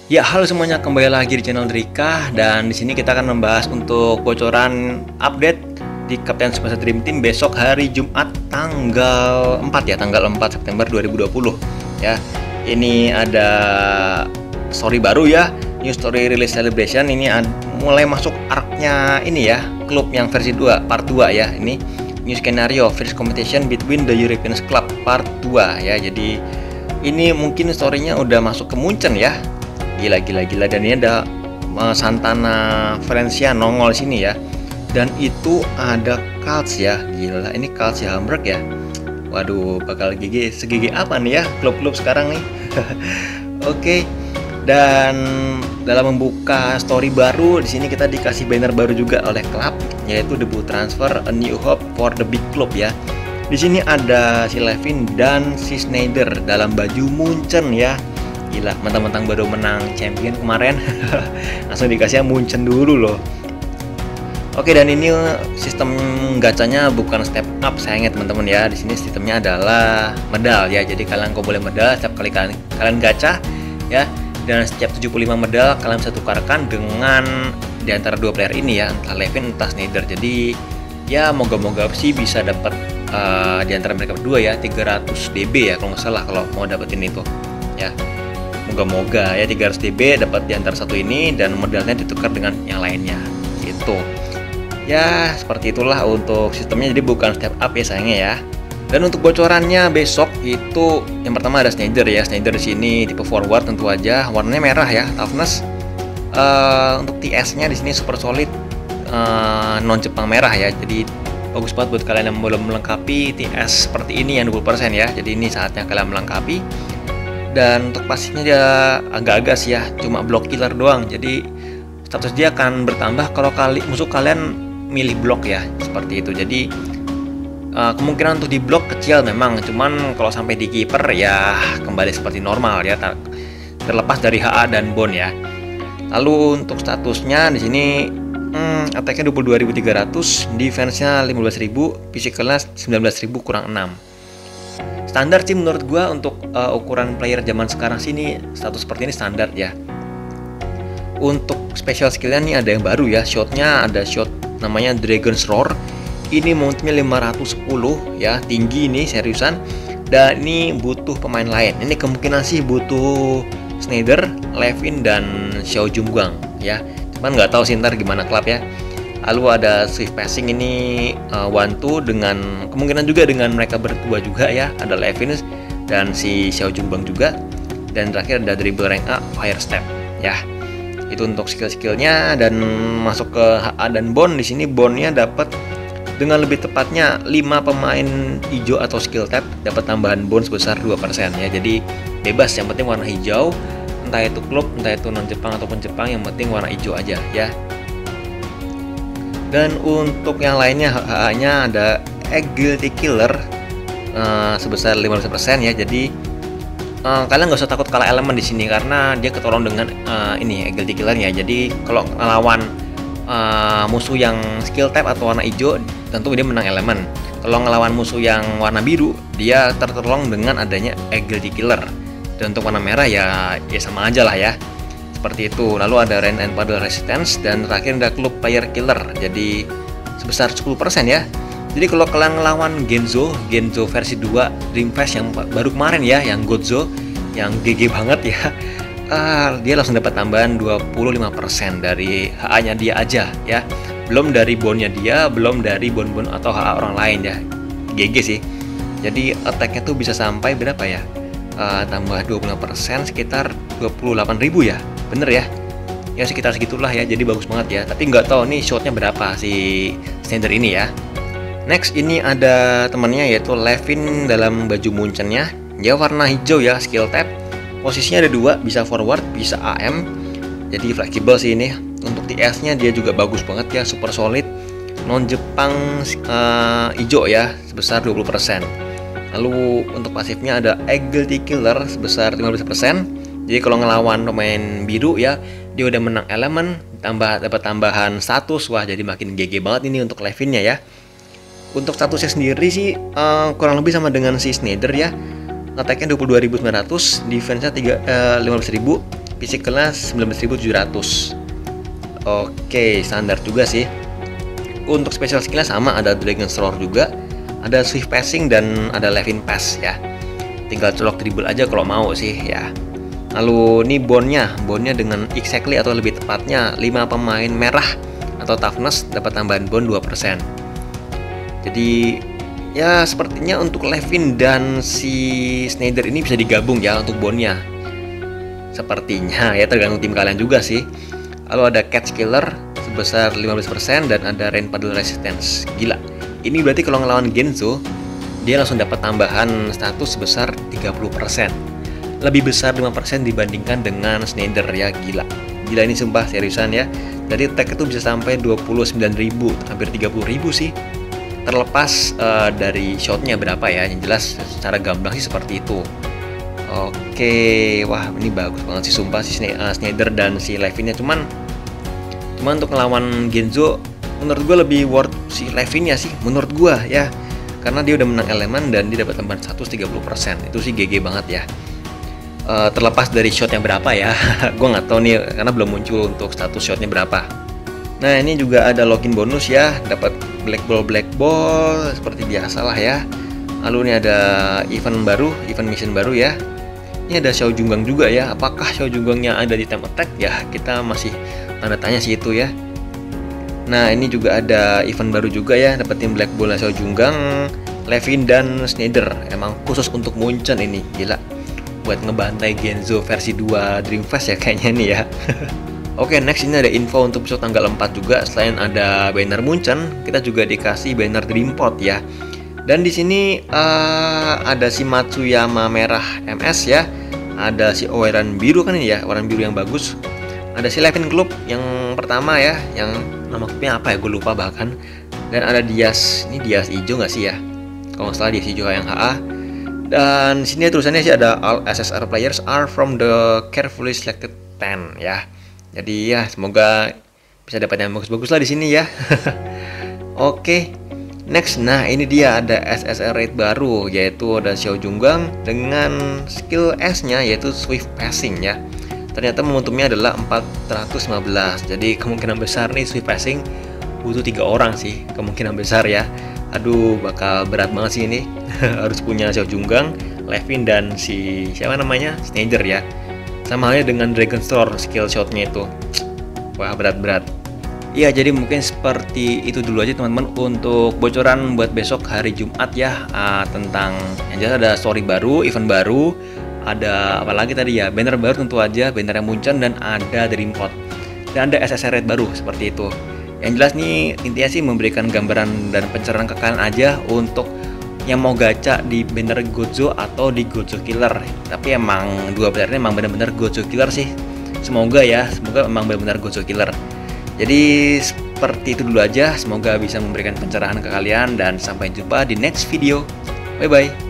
Ya, halo semuanya, kembali lagi di channel Drika dan di sini kita akan membahas untuk bocoran update di Captain Tsubasa Dream Team besok hari Jumat tanggal 4 ya, tanggal 4 September 2020 ya. Ini ada story baru ya, new story release celebration. Ini mulai masuk arc-nya ini ya, klub yang versi 2 part 2 ya. Ini new scenario first competition between the European Club part 2 ya. Jadi ini mungkin story-nya udah masuk ke Munchen ya. Gila, dan ini ada Santana Valencia nongol sini ya, dan itu ada Calcio ya. Gila, ini Calcio Hamburg ya. Waduh, bakal segigi apa nih ya klub-klub sekarang nih. Oke. Dan dalam membuka story baru di sini kita dikasih banner baru juga oleh klub, yaitu debut transfer A New Hope for the Big Club ya. Di sini ada si Levin dan si Schneider dalam baju Munchen ya. Gila, mentang-mentang baru menang champion kemarin langsung dikasih Munchen dulu loh. Oke, dan ini sistem gacanya bukan step up sayangnya teman-teman ya. Di sini sistemnya adalah medal ya. Jadi kalian kok boleh medal setiap kali kalian gacha ya. Dan setiap 75 medal kalian bisa tukarkan dengan di antara dua player ini ya, entah Levin entah Schneider. Jadi ya moga-moga sih bisa dapat di antara mereka berdua ya 300 DB ya kalau nggak salah kalau mau dapetin itu ya. Moga-moga ya 300 DB dapat di antara satu ini dan modalnya ditukar dengan yang lainnya gitu. Ya, seperti itulah untuk sistemnya, jadi bukan step up ya sayangnya ya. Dan untuk bocorannya besok itu yang pertama ada Schneider ya. Schneider di sini tipe forward tentu aja, warnanya merah ya, toughness. Untuk TS-nya di sini super solid, non Jepang merah ya. Jadi bagus banget buat kalian yang belum melengkapi TS seperti ini yang 20% ya. Jadi ini saatnya kalian melengkapi. Dan untuk pasifnya dia agak-agak sih ya, cuma block killer doang. Jadi status dia akan bertambah kalau musuh kalian milih blok ya, seperti itu. Jadi kemungkinan untuk di blok kecil memang, cuman kalau sampai di keeper ya kembali seperti normal ya, terlepas dari HA dan bond ya. Lalu untuk statusnya di sini attack-nya 22.300, defense-nya 15.000, physicalnya 19.000 kurang 6. Standar sih menurut gua untuk ukuran player zaman sekarang sini status seperti ini standar ya. Untuk special skillnya nih ada yang baru ya, shotnya ada shot namanya Dragon's Roar. Ini mountnya 510 ya, tinggi ini seriusan. Dan ini butuh pemain lain. Ini kemungkinan sih butuh Schneider, Levin dan Xiao Jungguang ya. Cuman nggak tahu sih ntar gimana klub ya. Lalu ada swift passing ini 1-2 dengan kemungkinan juga dengan mereka berdua juga ya. Ada Levin dan si Xiao Jungguang juga. Dan terakhir ada dribble rank A, fire step ya. Itu untuk skill-skillnya. Dan masuk ke HA dan bond, di sini bondnya dapat dengan lebih tepatnya 5 pemain hijau atau skill tab dapat tambahan bond sebesar 2% ya. Jadi bebas, yang penting warna hijau, entah itu klub, entah itu non Jepang ataupun Jepang, yang penting warna hijau aja ya. Dan untuk yang lainnya HA-nya ada Agility Killer sebesar 15% ya. Jadi kalian nggak usah takut kalah elemen di sini karena dia ketolong dengan ini Agility Killernya. Jadi kalau ngelawan musuh yang skill type atau warna hijau tentu dia menang elemen. Kalau ngelawan musuh yang warna biru dia tertolong dengan adanya Agility Killer. Dan untuk warna merah ya sama aja lah ya. Seperti itu. Lalu ada Rain and Puddle Resistance dan terakhir ada Club Player Killer. Jadi sebesar 10% ya. Jadi kalau kalian ngelawan Genzo versi 2 Dream Fest yang baru kemarin ya, yang Gozo yang GG banget ya. Dia langsung dapat tambahan 25% dari HA-nya dia aja ya. Belum dari bondnya dia, belum dari bond-bond atau HA orang lain ya. GG sih. Jadi attack-nya tuh bisa sampai berapa ya? Tambah 20% sekitar 28.000 ya. Bener ya? Ya sekitar segitulah ya, jadi bagus banget ya. Tapi nggak tahu nih shotnya berapa si Schneider ini ya. Next ini ada temannya yaitu Levin dalam baju Munchennya. Dia warna hijau ya, skill tab. Posisinya ada 2, bisa forward, bisa AM. Jadi fleksibel sih ini. Untuk TS-nya dia juga bagus banget ya, super solid. Non Jepang hijau ya, sebesar 20%. Lalu untuk pasifnya ada Agility Killer sebesar 15%. Jadi kalau ngelawan pemain biru ya, dia udah menang elemen, dapat tambahan status. Wah, jadi makin GG banget ini untuk Levinnya ya. Untuk statusnya sendiri sih kurang lebih sama dengan si Schneider ya. Attack-nya 22.900, defense-nya 15.000, physicalnya 19.700. Oke, standar juga sih. Untuk special skillnya sama, ada Dragon's Roar juga, ada Swift Passing dan ada Levin Pass ya. Tinggal colok dribble aja kalau mau sih ya. Lalu ini bondnya dengan exactly atau lebih tepatnya 5 pemain merah atau toughness dapat tambahan bond 2%. Jadi ya sepertinya untuk Levin dan si Snyder ini bisa digabung ya untuk bondnya. Sepertinya ya, tergantung tim kalian juga sih. Lalu ada Catch Killer sebesar 15% dan ada Rain Puddle Resistance. Gila, ini berarti kalau ngelawan Genzo dia langsung dapat tambahan status sebesar 30%. Lebih besar 5% dibandingkan dengan Snyder ya. Gila ini sumpah seriusan ya. Jadi tag itu bisa sampai 29.000, hampir 30.000 sih. Terlepas dari shotnya berapa ya, yang jelas secara gamblang sih seperti itu. Oke, wah ini bagus banget sih sumpah si Snyder dan si Levinnya. Cuman untuk ngelawan Genzo menurut gue lebih worth si Levinnya sih menurut gue ya, karena dia udah menang elemen dan dia dapat tambahan 130%. Itu sih GG banget ya. Terlepas dari shotnya berapa ya, gue nggak tahu nih karena belum muncul untuk status shotnya berapa. Nah ini juga ada login bonus ya, dapat black ball seperti biasa lah ya. Lalu ini ada event mission baru ya. Ini ada Xiao Junggang juga ya. Apakah Xiao Junggangnya ada di time attack ya? Kita masih tanda tanya sih itu ya. Nah ini juga ada event baru juga ya, dapetin black ball Xiao Junggang, Levin dan Snyder. Emang khusus untuk Munchen ini, gila. Buat ngebantai Genzo versi 2 Dreamfast ya kayaknya nih ya. Oke, next ini ada info untuk besok tanggal 4 juga. Selain ada banner Munchen, kita juga dikasih banner Dreampot ya. Dan di sini ada si Matsuyama merah MS ya. Ada si Oiran biru kan ini ya, Oiran biru yang bagus. Ada si Levin Club yang pertama ya, yang nama klubnya apa ya, gue lupa bahkan. Dan ada Dias, ini Dias hijau nggak sih ya? Kalau nggak salah Dias hijau yang HA. Dan sini tulisannya sih ada all SSR players are from the carefully selected 10 ya. Jadi ya semoga bisa dapat yang bagus-bagus lah di sini ya. Oke. Next, nah ini dia ada SSR rate baru, yaitu ada Xiao Junggang dengan skill S-nya yaitu Swift Passing ya. Ternyata momentumnya adalah 415. Jadi kemungkinan besar nih Swift Passing butuh 3 orang sih, kemungkinan besar ya. Aduh, bakal berat banget sih ini. Harus punya Xiao Junggang, Levin dan si siapa namanya? Snyder ya. Sama halnya dengan Dragon's Roar skill shotnya itu. Wah, berat-berat. Ya, jadi mungkin seperti itu dulu aja teman-teman untuk bocoran buat besok hari Jumat ya, tentang yang jelas ada story baru, event baru, ada apa lagi tadi ya, banner baru tentu aja, banner yang Munchen dan ada Dreampot. Dan ada SSR rate baru seperti itu. Yang jelas nih intinya sih memberikan gambaran dan pencerahan ke kalian aja untuk yang mau gacha di banner Gojo atau di Gojo Killer. Tapi emang dua banner ini emang benar-benar Gojo Killer sih. Semoga emang benar-benar Gojo Killer. Jadi seperti itu dulu aja, semoga bisa memberikan pencerahan ke kalian dan sampai jumpa di next video. Bye bye.